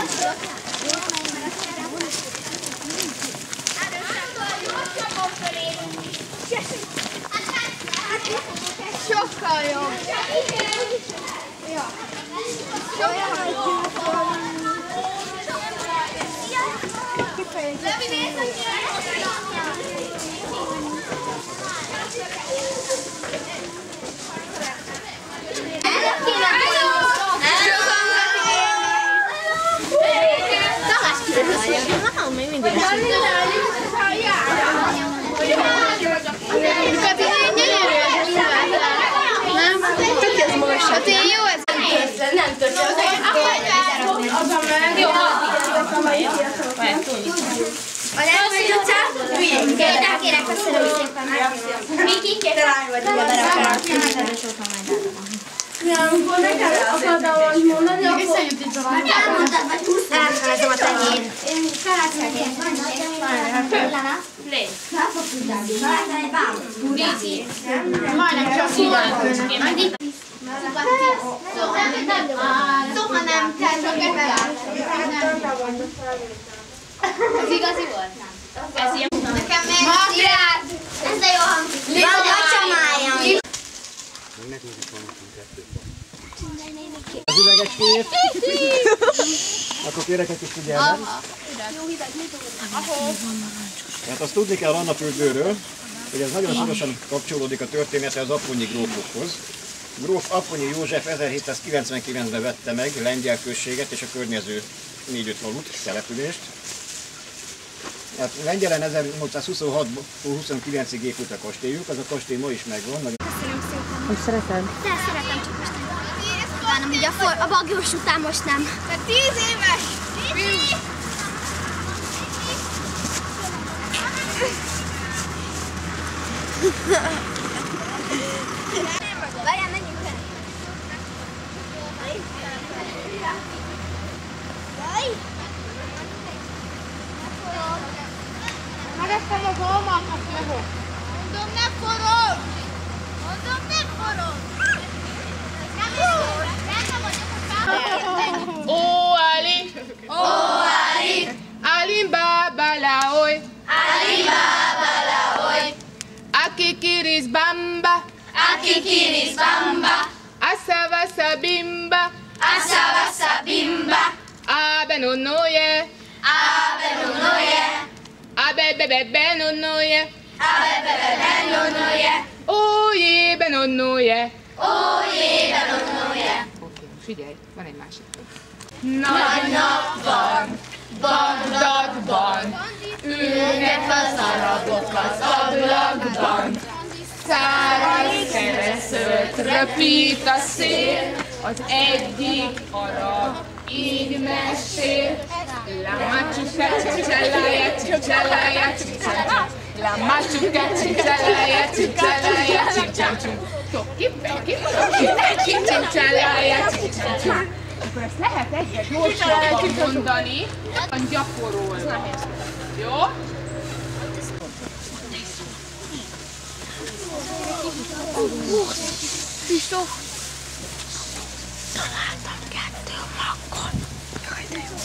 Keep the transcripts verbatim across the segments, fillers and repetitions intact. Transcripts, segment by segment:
Sokkal jobb. Ja. Sokkal jobb. Hát én jó ez? Nem tudom. Jó, a lehetős utcán hülyék. Kérek, köszönöm szépen. Miki, kérek. Lány vagy, hogy amikor nekem akartam valahogy mondani, akkor visszajut itt a vágy. Elmondtad, vagy húsz. Elmondtam a tenyét. Én felszereltem. Légy. Búrízi. Majdnem csak így elmondani. Soha nem kell, ez igazi volt? Ez ilyen. Nekem meg Magrát! Ez de jó hangzik. Van gacsamájam. Megnézzük valamit kettőt. Az üvegecskét. Akkor kérek egy kis figyelmet. Jó hideg, mit Tehát azt tudni kell Anna fürdőről, hogy ez nagyon szorosan kapcsolódik a története az apponyi grófokhoz. Gróf Apponyi József ezerhétszázkilencvenkilencben vette meg Lengyel községet és a környező négy-öt falut, települést. Hát Lengyelen ezernyolcszázhuszonhatból huszonkilencig épült a kastélyuk, az a kastély ma is megvan. Köszönöm szépen. Hogy szereted? De szeretem, csak most nem. Utána ugye a, for, a bagyós után most nem. Te tíz éves! Vivi! Várjál, menjünk fel! Megettem az almákat, Leho! Mondom, ne forog! Mondom, ne forog! Nem is benne vagyok, Ó, Ali! Ó, Ali! Alim baba laoy! Ali baba laoy! Aki kiris bamba! Aki kiris bamba! Asavasa bimba! Asavasa bimba! Abe no noye! Abe no noye! Abe bebe be no noye! Abe bebe be no noye! Ó, jé be no noye! Ó, jé be no noye! Oké, figyelj, van egy másik. Nagy nap van, Bagdadban ülnek az arabok az ablakban. Száraz keresztült röpít a szél, az egyik arab így mesél. La machuca csicsalája, csicsalája, csicsalája. La machuca csicsalája, csicsalája, csicsalája. Toki, toki, toki, csicsalája, csicsalája. Akkor ezt lehet egyet gyorsabban mondani, gyakorolva. Jó? Találtam kettő makkot. Jaj, de jó.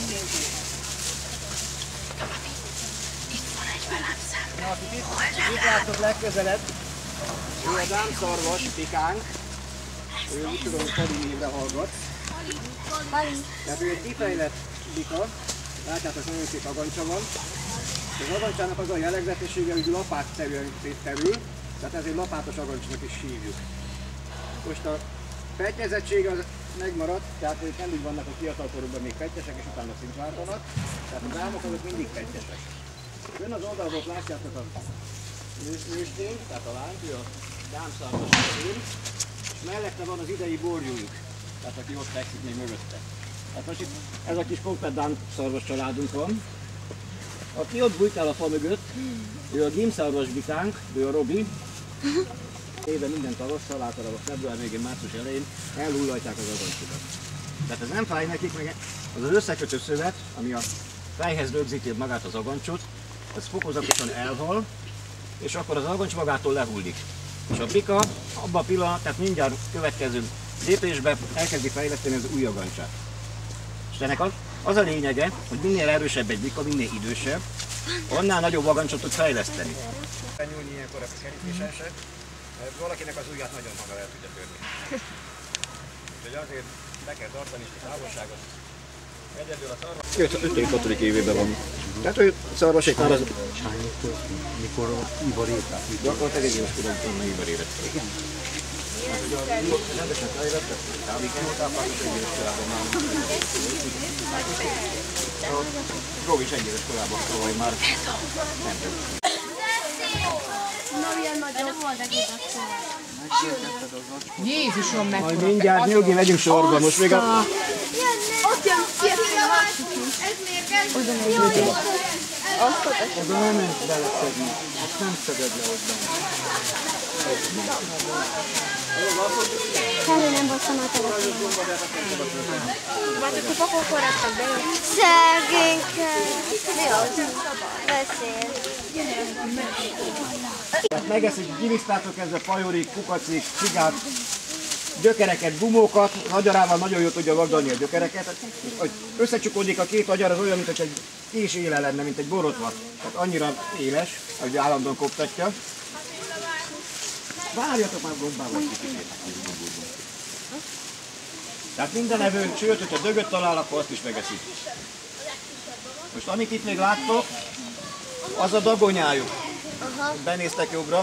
Itt van egy velem szemben. Itt látok legközelebb. Ő a dámszarvas pikánk. Ő úgy tudom, hogy Pali névre hallgat. Tehát ő egy kifejlett bika. Látjátok, nagyon szép agancsa van. Az agancsának az a jellegzetessége, hogy lapátszerűen szétterül, tehát ezért lapátos agancsnak is hívjuk. Most a pettyezettsége az megmaradt, tehát ők nem úgy vannak, hogy fiatalkorukban még pettyesek, és utána szintváltanak. Tehát a dámok azok mindig pettyesek. Ön az oldalról látjátok a nőstényt, tehát a lányt, ő a dámszarvas én, és mellette van az idei borjújuk, tehát aki ott fekszik még mögötte. Hát most itt ez a kis komplett dámszarvas családunk van. Aki ott bújtál a fa mögött, ő a gímszarvas bikánk, ő a Robi. Éve minden tavasszal, általában február végén, március elején elhullajtják az agancsukat. Tehát ez nem fáj nekik, meg az az összekötő szövet, ami a fejhez rögzíti magát az agancsot, ez fokozatosan elhal, és akkor az agancs magától lehullik. És a bika abban a pillanat, tehát mindjárt következő lépésben elkezdi fejleszteni az új agancsát. És ennek Az a lényege, hogy minél erősebb egy bika, minél idősebb, annál nagyobb vagancsot tud fejleszteni. Nyúlni ilyenkor a kerítésen se, mert valakinek az ujját nagyon hamar el tudja törni. Úgyhogy azért be kell tartani a távolságot. Egyedül a szarvas... ötödik-hatodik évében van. Tehát, hogy szarvasék már az... Mikor ivarírták? Gyakorlatilag egy éves korodban ivarírták. Igen. Rendesen fejlettek, távíkenőtáplákat egy éves korában már. Robi is egy éves korában, szóval már nem tudom. Jézusom, meg majd mindjárt nyugi, megyünk sorba, most még a... Ott jön ki, ez mérges. Oda nem ment beleszedni, azt nem szeded le ott benne. Kárő nem volt szanáltalatban. Vagy a kupakok forradtak be, jó? Szegényke. Mi az? Beszél. Megeszik, gilisztától kezdve pajorik, kukacik, cigát, gyökereket, gumókat, az agyarával nagyon jól tudja vagdalni a gyökereket. Hogy összecsukódik a két agyar, az olyan, mint hogy egy kés éle lenne, mint egy borotva. Tehát annyira éles, hogy állandóan koptatja. Várjatok már gombával kicsit. Tehát minden evő, sőt, hogyha dögöt talál, akkor azt is megeszik. Most amit itt még láttok, az a dagonyájuk. Benéztek jobbra.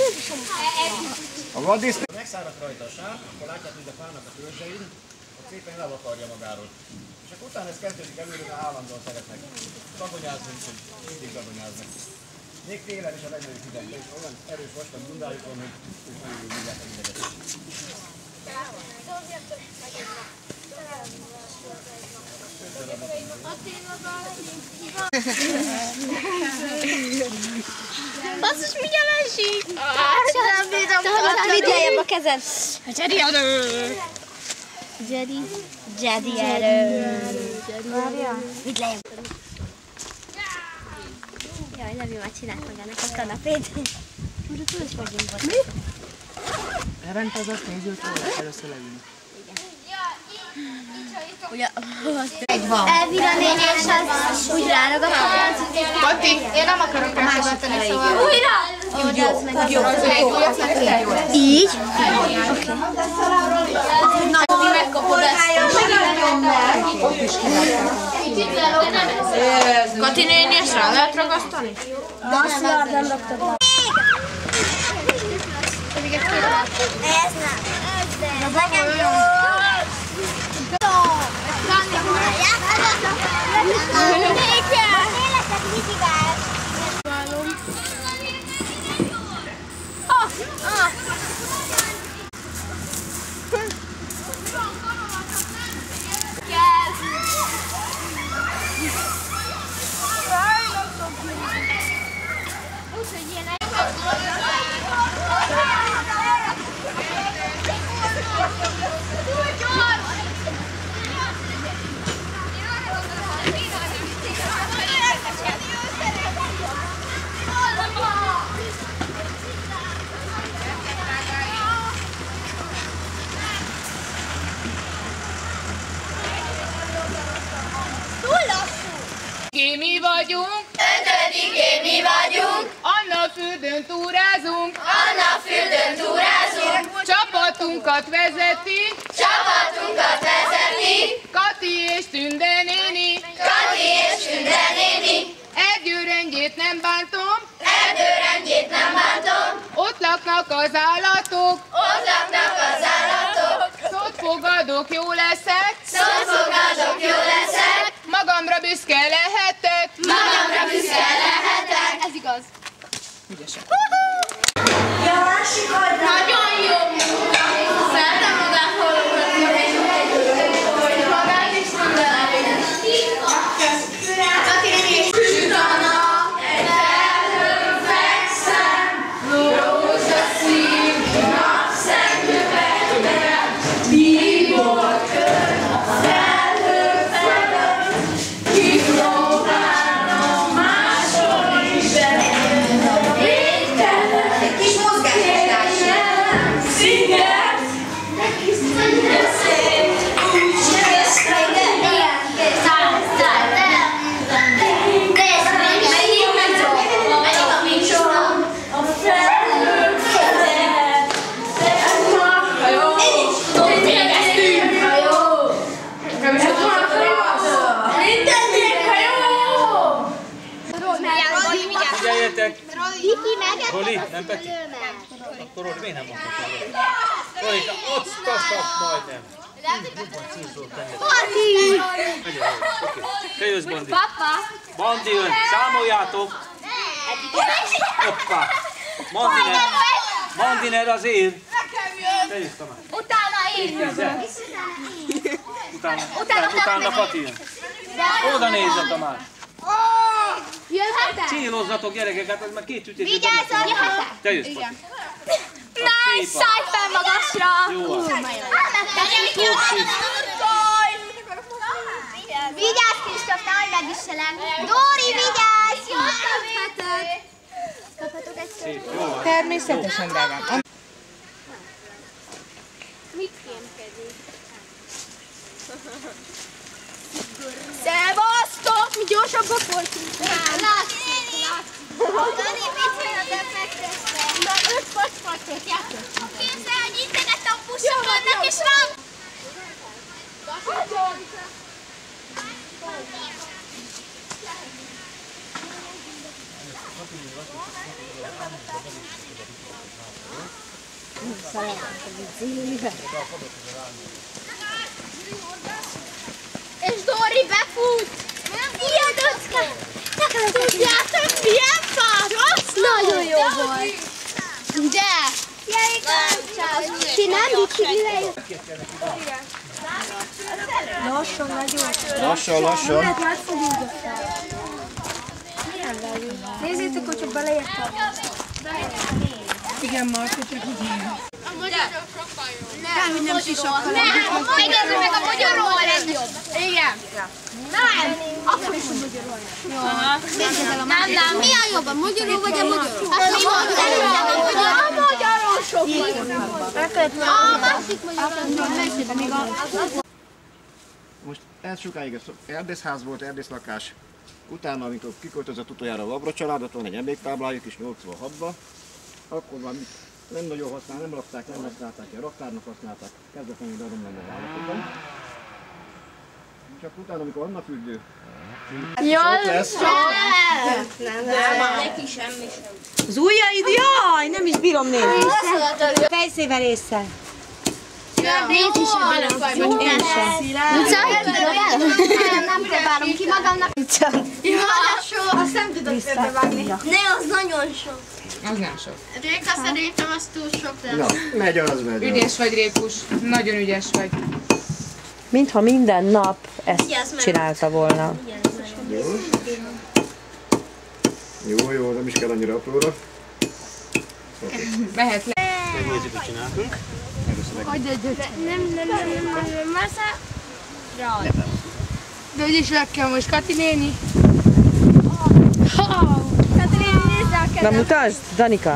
A vaddisznó megszáradt rajta a sár, akkor látják, hogy a fának a törzsein, ott szépen levakarja magáról. És akkor utána ez kezdődik előre, mert állandóan szeretnek dagonyázni, úgyhogy mindig dagonyáznak. Még télen is a legnagyobb hidegben, és olyan erős vastag bundájuk van, hogy ők nagyon jól mindjárt a hideget. Basszus, mindjárt esik! Nem bírom, vidd lejjebb a kezed! Jedi erő! Jedi? Jedi erő! Várja? Vidd lejjebb! Jaj, Levi már csinált magának a kanapét. Most túl is vagyunk volt. Mi? Elrend az azt nézzük, hogy először leülni. Elvira négyes az úgy ráragadt. Kati, én nem akarok elszabadítani, szóval... Újra! Ó, de az meg jó. Így? Oké. Kati, megkapod ezt. Kati néni, ezt rá lehet ragasztani? Azt már nem raktad be. Ez nem. Ez nekem jó. Mi vagyunk, Ötödiké mi vagyunk, Anna fürdőn túrázunk, Anna fürdőn túrázunk, csapatunkat vezeti, csapatunkat vezeti, Kati és Tünde néni, Kati és Tünde néni, erdőrendjét nem bántom, erdőrendjét nem bántom, ott laknak az állatok, ott laknak az állatok, szót fogadok, jó leszek, szót fogadok, jó leszek, magamra büszke lehetek, magamra büszke lehetek. Ez igaz. Nagyon jó! Szeretem magát hallgatni, hogy magát is mondaná. Kati néni, süt a nap, egy felhőn fekszem, rózsaszín napszemüvegben, bíbor kör a felhő felett, kipróbálom máshol is bejön a végtel. Figyeljetek! Viki, megett Roli, a nem Peti? szülőmet. Akkor Roli, miért nem mondtad el? Rolika, ott tasztak majdnem. Bandi! Oké, te jössz, Bandi. Bandi jön, számoljátok. Hoppá. Mandiner, Mandiner az ér. Te jössz, Tamás. Utána én jövök. Utána, utána, utána Pati jön. Oda nézz, Tamás. Jöhetek? Célozzatok gyerekek, hát ez már két ütés. Vigyázzon, jöhetek? Te jössz, Pati. Nice, szállj fel magasra! Jó van. Vigyázz, Kristóf, nehogy megviselem! Dóri, vigyázz! Jól kaphatod! Kaphatok egy Szép, jó van. Természetesen, drágám. Mit kémkedik? Szevasztok! Mi gyorsabbak voltunk! Látszik, látszik! Dani, mit csinálod megteszve? Na, öt pacspacsot játszottunk. Képzelj, hogy internetampusok vannak, és rám... És Dóri befut! Ilyen döcke! Tudjátok, milyen fáradt? Nagyon jó volt! De! Ti nem biciklivel jött? Lassan, nagyon. Lassan, lassan. Nézzétek, hogyha beleértem. Igen, Marci, csak így ilyen. A magyarok sokkal jobb. Nem, hogy nem sisakkal. Nem, megnézzük meg a magyarról a legjobb. Igen. Nem, akkor is a magyarról. Nem, nem. Mi a jobb, a magyarul vagy a magyarul? Hát mi mondtam, a magyarul sokkal jobb. A másik magyarul. Most ez sokáig ez erdészház volt, erdészlakás. Utána, amikor kiköltözött utoljára a Labra családot, van egy emléktáblájuk is nyolcvanhatban. Akkor már nem nagyon használ, nem rakták, nem használták, a raktárnak használták, kezdetlenül de nem lenne állapotban. Csak utána, amikor Anna fürdő, ott lesz. Neki semmi sem. Az ujjaid, jaj, nem is bírom nézni. Fejszével észre. Nézd is a velem. Én sem. Nem próbálom ki magamnak. Jó, azt nem tudok félbevágni. Ne, az nagyon sok. Az nem sok. Réka, szerintem az túl sok lesz. Na, megy az, megy az. Ügyes vagy, Rékus. Nagyon ügyes vagy. Mintha minden nap ezt csinálta volna. Jó. Jó, jó, nem is kell annyira apróra. Mehet le. Megnézzük, hogy csináltunk. Nem, nem, nem, nem, nem, Másza. Raj. De úgyis meg kell most Kati néni. Kati néni, nézd el a kezem. Na mutasd, Danika.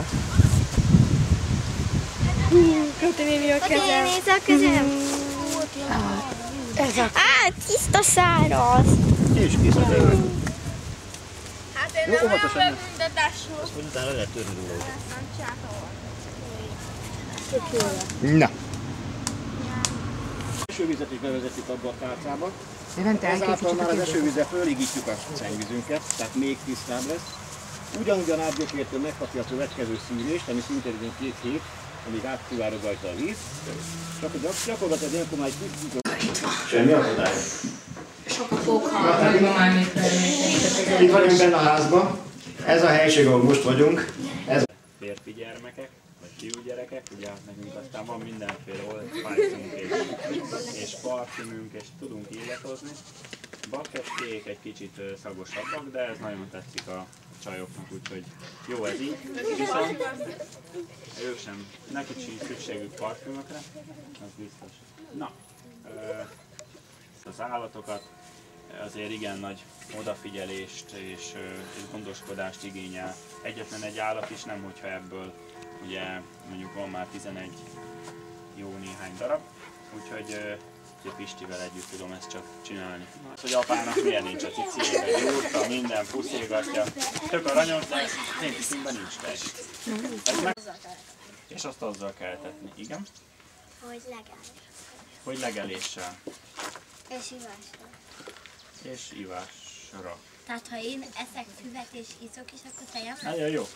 Kati néni a kezem. Kati néni, nézd el a kezem. Ez a... Á, tiszta száraz. És kész a belőle. Hát én Jó, óvatosan. nem büntetásról. Azt mondjuk, utána lehet törni róla. Na. Esővizet is bevezetjük abba a tárcába. Ezáltal már az esővízzel fölégítjük a szennyvízünket, tehát még tisztább lesz. Ugyanúgyan átgyökértől megkapja a következő szűrést, ami szintén egy két hét, amíg átszivárog rajta a víz. Csak a gyakorlatilag ilyenkor már egy kicsit... Semmi akadály. Sok a pókhal, nagymamámék termékek. Itt vagyunk benne a házban. Ez a helység, ahol most vagyunk. Ez férfi gyermekek, vagy fiúgyerekek, ugye nekünk aztán van mindenféle olajszunk és, és parfümünk, és tudunk illatozni. Bakkeskék egy kicsit szagosabbak, de ez nagyon tetszik a csajoknak, úgyhogy jó ez így. Viszont ők sem, nekik sincs szükségük parfümökre, az biztos. Na, az állatokat azért igen nagy odafigyelést és, és gondoskodást igényel. Egyetlen egy állat is nem, hogyha ebből ugye mondjuk van már tizenegy jó néhány darab, úgyhogy Pistivel együtt tudom ezt csak csinálni. Az, hogy apának milyen nincs a cicébe, gyúrta, minden puszilgatja, tök aranyos, de én színben nincs tej. Meg... És azt azzal kell tetni, igen? Hogy legelés. Hogy legeléssel. És ivásra. És ivásra. Tehát ha én eszek füvet és iszok is, akkor tejem? Nagyon jó.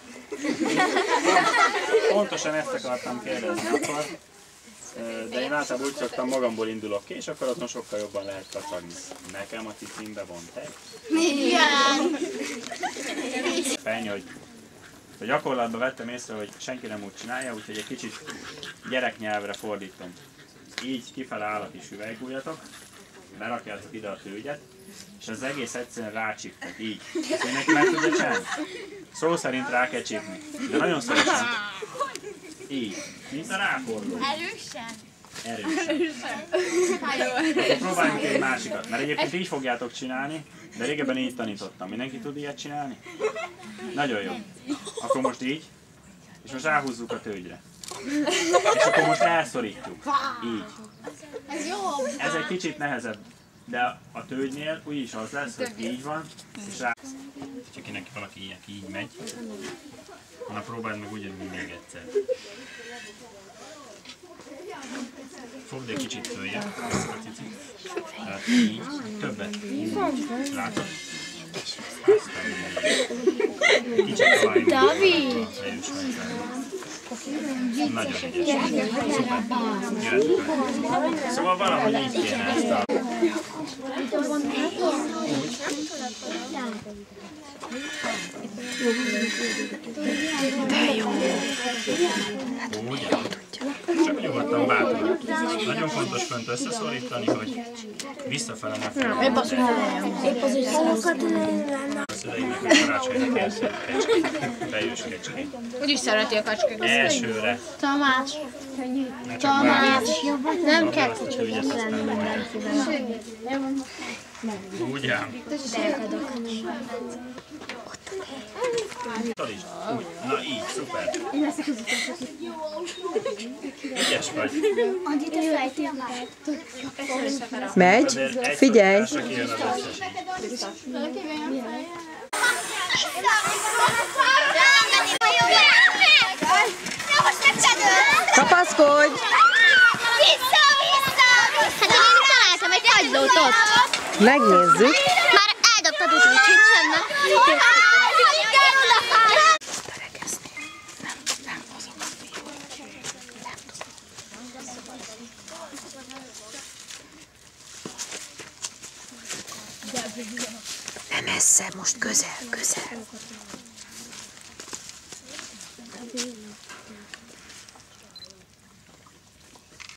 Pontosan ezt akartam kérdezni akkor, de én általában úgy szoktam, magamból indulok ki, és akkor azon sokkal jobban lehet kacagni. Nekem a cicimbe van tej. Igen. Fenny, hogy a gyakorlatban vettem észre, hogy senki nem úgy csinálja, úgyhogy egy kicsit gyereknyelvre fordítom. Így kifele áll a kis üveggújatok, berakjátok ide a tőgyet, és az egész egyszerűen rácsiptek, így. Ezt mindenki meg tudja csinálni? Szó szerint rá kell csipni, de nagyon szorosan. Így, mint a ráforduló. Erősen? Erősen. Akkor próbáljuk egy másikat, mert egyébként így fogjátok csinálni, de régebben így tanítottam. Mindenki tud ilyet csinálni? Nagyon jó. Akkor most így, és most ráhúzzuk a tőgyre. És akkor most elszorítjuk. Így. Ez jó. Ez egy kicsit nehezebb, de a tőgynél úgyis az lesz, hogy így van, és rá... Csak kinek valaki ilyen így megy, hanem próbáld meg ugyanúgy még egyszer. Fogd egy kicsit följebb, ezt a cicit. Tehát így, többet. Így. Látod? Kicsit találj meg. David! Nagyon ügyes. Szuper. Szóval valahogy így kéne ezt a... De jó. Úgy, csak nyugodtan bátran. Nagyon fontos fönt összeszorítani, hogy visszafele ne felé. Épp az, hogy szalakat A szüleimnek a karácsonyra készül kecskét, bejős kecskét. Úgyis szereti a kacskát. Elsőre. Tamás. Ne csak Tamás. Nem kell azt a tőgyet, aztán mondja. Úgy ám. Tanítsd. Úgy. Na így, szuper. Ügyes vagy. Megy, figyelj! Kijön az összes. Kapaszkodj! Vissza, vissza! Hát én találtam egy kagylót ott. Megnézzük. Már eldobtad úgy, csendben. Teregeszni. Nem, nem mozogni. Nem tudom. Nem messze, most közel, közel.